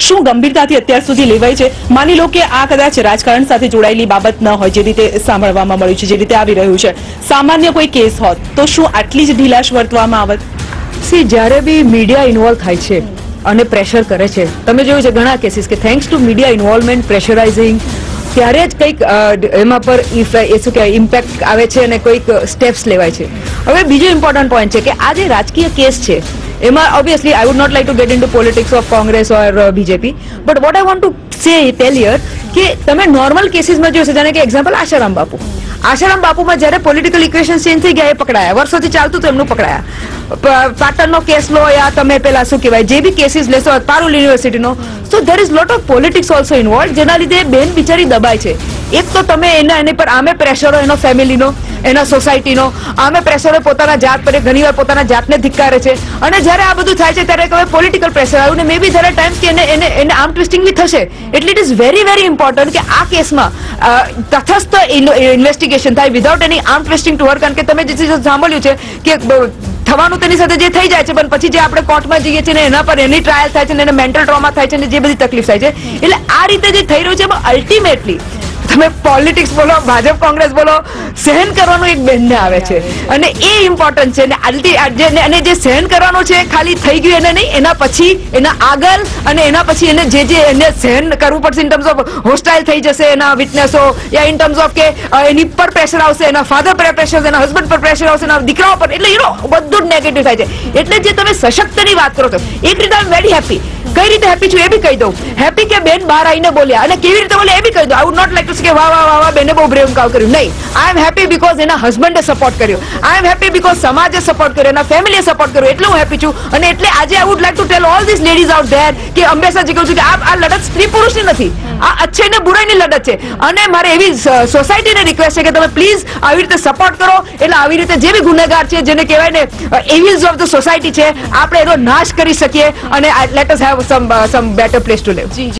શું ગંભીરતાથી અત્યાર સુધી લેવાય છે? માની લો કે આ કદાચ રાજકારણ સાથે જોડાયેલી બાબત ન હોય, જે રીતે સાંભળવામાં મળ્યું છે, જે રીતે આવી રહ્યું છે, સામાન્ય કોઈ કેસ હોત તો શું આટલી જ ઢીલાશ વર્તવામાં આવત? સી, જ્યારે બી મીડિયા ઇન્વોલ્વ થાય છે અને પ્રેશર કરે છે, તમે જોયું છે ઘણા કેસીસ કે thanks to media involvement, pressurising, ત્યારે જ કંઈક એમાં પર શું કહેવાય ઇમ્પેક્ટ આવે છે અને કોઈક સ્ટેપ્સ લેવાય છે. હવે બીજો ઇમ્પોર્ટન્ટ પોઈન્ટ છે કે આ જે રાજકીય કેસ છે એમાં obviously I would not like to get into politics of Congress or BJP, but what I want to say tell here કે તમે નોર્મલ કેસીસમાં જોશો, જાણે કે એક્ઝામ્પલ આશારામ બાપુમાં જ્યારે પોલિટિકલ ઇક્વેશન ચેન્જ થઈ ગયા, એ પકડાયા, વર્ષોથી ચાલતું તો એમનું પકડાયા. પાટણનો કેસ લો યા તમે પેલા શું કહેવાય જે બી કેસીસ લેશો, પારુલ યુનિવર્સિટીનો, so there is lot of politics also involve, જેના લીધે બેન બિચારી દબાય છે. એક તો તમે એની પર આમે પ્રેશરો એનો ફેમિલીનો, એના સોસાયટીનો, આમે પ્રેશરો પોતાના જાત પર, ઘણીવાર પોતાના જાતને ધિક્કારે છે, અને જ્યારે આ બધું થાય છે ત્યારે હવે પોલિટિકલ પ્રેશર આવ્યું ને may be there are times કે એને આર્મ ટ્વિસ્ટિંગ બી થશે. એટલે it is very very important કે આ કેસમાં તટસ્થ ઇન્વેસ્ટિગેશન થાય without any arm twisting to her. કારણ કે તમે જે સાંભળ્યું છે કે થવાનું તેની સાથે જે થઈ જાય છે, પણ પછી જે આપણે કોર્ટમાં જઈએ છીએ ને એના પર એની ટ્રાયલ થાય છે ને એને મેન્ટલ ટ્રોમા થાય છે ને જે બધી તકલીફ થાય છે, એટલે આ રીતે જે થઈ રહ્યું છે એમાં અલ્ટિમેટલી તમે પોલિટિક્સ બોલો, ભાજપ કોંગ્રેસ બોલો, સહન કરવાનું એક બેનને આવે છે, અને એ ઇમ્પોર્ટન્ટ છે. અને જે સહન કરવાનું છે ખાલી થઈ ગયું એને નહીં, એના પછી એના આગળ અને એના પછી એને જે એને સહન કરવું પડશે ઇન ટર્મ્સ ઓફ હોસ્ટાઇલ થઈ જશે એના વિટનેસો, યા ઇન ટર્મ્સ ઓફ કે એની પર પ્રેશર આવશે, એના ફાધર પર પ્રેશર, એના હસબન્ડ પર પ્રેશર આવશે, એના દીકરાઓ પર, એટલે બધું જ નેગેટિવ થાય છે. એટલે જે તમે સશક્તની વાત કરો છો, એક રીતે આઈ એમ વેરી હેપી. કઈ રીતે હેપી છું એ બી કહી દઉં. હેપી કે બેન બહાર આવીને બોલ્યા, અને કેવી રીતે બોલ્યા એ બી કહી દઉં. I would not like to say કે વાહ વાહ વાહ વાહ બેને બહુ બ્રેવ કામ કર્યું, નહીં. આઈ એમ હેપી બીકોઝ એના હસબન્ડે સપોર્ટ કર્યો, આઈ એમ હેપી બીકોઝ સમાજે સપોર્ટ કર્યો, એના ફેમિલીએ સપોર્ટ કર્યો, એટલે હું હેપી છું. અને એટલે આજે I would like to tell all this ladies out there કે હંમેશા જે કહું છું કે આ લડત સ્ત્રી પુરુષની નથી, આ અચ્છાઈ ને બુરાઈની લડત છે. અને મારે એવી સોસાયટીને રિક્વેસ્ટ છે કે તમે પ્લીઝ આવી રીતે સપોર્ટ કરો, એટલે આવી રીતે જે બી ગુનેગાર છે, જેને કહેવાય ને એવિલ્સ ઓફ ધ સોસાયટી છે, આપણે એનો નાશ કરી શકીએ અને let us have some better place to leave.